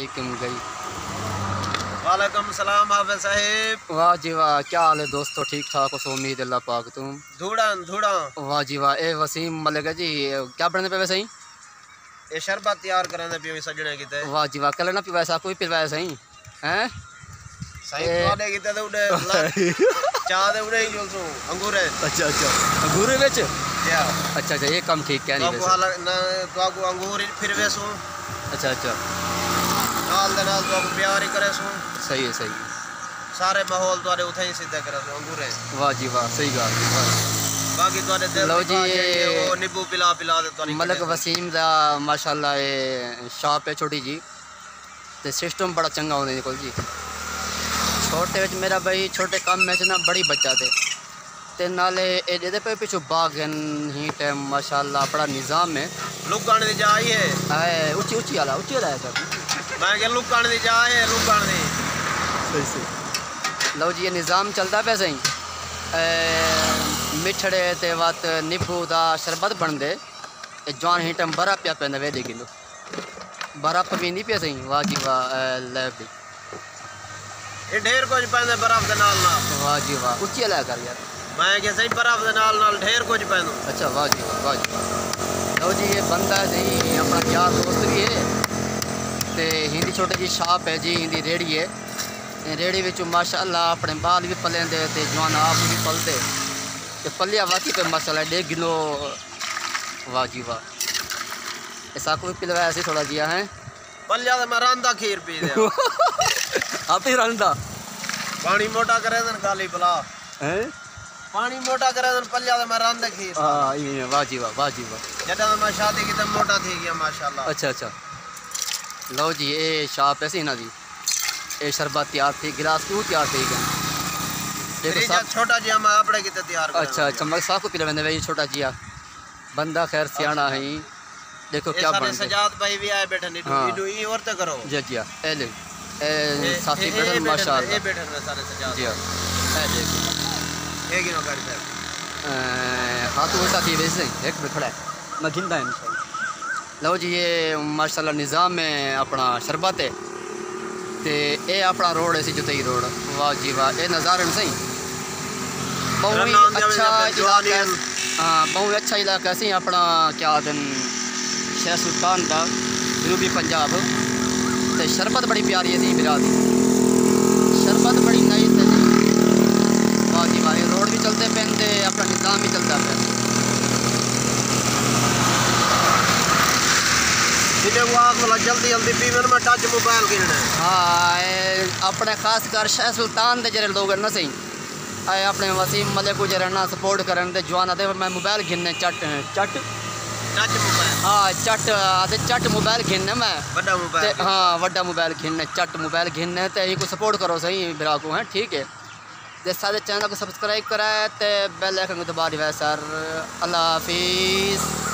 अलैकुम गई। वालेकुम सलाम हाफिज साहिब। वाह जी वाह, क्या हाल है दोस्तों? ठीक ठाक हो? उम्मीद अल्लाह पाक तुम धूड़ा धूड़ा। वाह जी वाह। ए वसीम मलिक है जी, क्या बनने पे वैसे ही? ये शरबत तैयार कराने पियो सजने की वाह जी वाह, कल ना पिवाया सा कोई पिलवाया सही हैं? सही वाले की तो उड़े चाह दे उड़े ही जोसो अंगूर है। अच्छा अच्छा, अंगूर विच क्या? अच्छा अच्छा, ये काम ठीक क्या नहीं तो वैसे। ना तो अंगूर फिर वेसो अच्छा अच्छा, नाल दे नाल तो प्यार ही करे सो। सही है सही है। सारे माहौल तुम्हारे उठे ही सीधा करे सो अंगूर है। वाह जी वाह, सही गल। बाकी तुम्हारे दिल लो जी, वो नींबू पिला पिला दे तुम्हारी मलिक वसीम दा माशाल्लाह ये शॉप है छोटी जी, ते सिस्टम बड़ा चंगा होने कोल जी। छोटे विच मेरा भाई छोटे काम में ना बड़ी बच्चा थे ते नाले ए पे पिछू बाग ही टाइम माशाल्लाह बड़ा निज़ाम है। लुकाने दी जाई है। है ऊंची ऊंची वाला है सर। मैं क्या लुकाने दी जाई है लुकाने दी। सही सही। लो जी, ये निज़ाम चलता पे सही। मिठड़े ते वत नींबू दा शरबत बनदे जवान ही टाइम बर्फ पिया पैंदा वे किलो बर्फ पींदी पिया सही। वाह जी वाह, ले भी ये ढेर कुछ पैंदे बर्फ दे नाल नाल। वाह जी वाह, उच्ची ला कर यार। मैं क्या सही बर्फ दे नाल नाल ढेर कुछ पैंदो। अच्छा वाह जी वाह, वाह जी वाह। लो जी, ये बंदा जी अपना यार दोस्त भी है ते हिंदी छोटे जी शॉप है जी, हिंदी रेहड़ी है। रेहड़ी विच माशाअल्लाह अपने बाल भी पलेंदे ते जवान आप भी पलते ते पलिया वाकई पे माशाअल्लाह 1.5 किलो। वाह जी वाह, ऐसा कोई पिलवाया सी थोड़ा जिया है पलिया तो मैं रंदा खीर पी दे आप ही रंदा पानी मोटा करे दन खाली पिला हैं। पानी मोटा करे दन पलिया तो मैं रंदा खीर। हां ये वाह जी वाह, वाह जी वाह। जदा मैं शादी की तो मोटा थी गया माशाल्लाह। अच्छा अच्छा, लो जी ये शॉप है सी ना जी, ये शरबत तैयार थी, गिलास क्यों तैयार थी गया देखो सब छोटा जी मैं अपने की तैयार कर। अच्छा अच्छा, मैं साफ को पिलवाने भाई छोटा जिया बंदा खैर सियाना है। देखो क्या बन सजाद भाई भी आए बैठे नीडू नीडू ई और तो करो जी जी। ए ले ए साथी बैठे माशाल्लाह। ये बैठे हैं सारे सजाद जी ए देखो एक ही नौकर है। हां तो साथी वैसे एक पे खड़ा है मैं गिनता है इंशाल्लाह। लो जी, ये माशाल्लाह निज़ाम में अपना शरबत है ते ये अपना रोड है सी जुतई रोड। वाह जी वाह, ये नज़ारा सही बहुत अच्छा इलाका। हाँ बहुत अच्छा इलाका सी अपना क्या दिन शहर सुल्तान का जनूबी पंजाब ते शरबत बड़ी प्यारी है सी बिरा दी, शरबत बड़ी नाइस है जी। वाह जी वाह, रोड भी चलते पे अपना निज़ाम भी चलता पे। जल्दी जल्दी पीवन में टच मोबाइल गिनना है। हाँ अपने खास कर शहर सुल्तान के जरे लोग ना सही आए अपने वसीम मलिक को जरा ना सपोर्ट करन ते जवान आते मैं मोबाइल गिनने चट चट टच मोबाइल। हाँ चट आते चट मोबाइल गिनने मैं बड़ा मोबाइल। हाँ वड्डा मोबाइल गिनने चट मोबाइल गिनने ते को सपोर्ट करो सही बिरा को है ठीक है। ते सारे चैनल को सब्सक्राइब कराए ते बेल आइकन को दबा दिया सर। अल्लाह हाफिज़।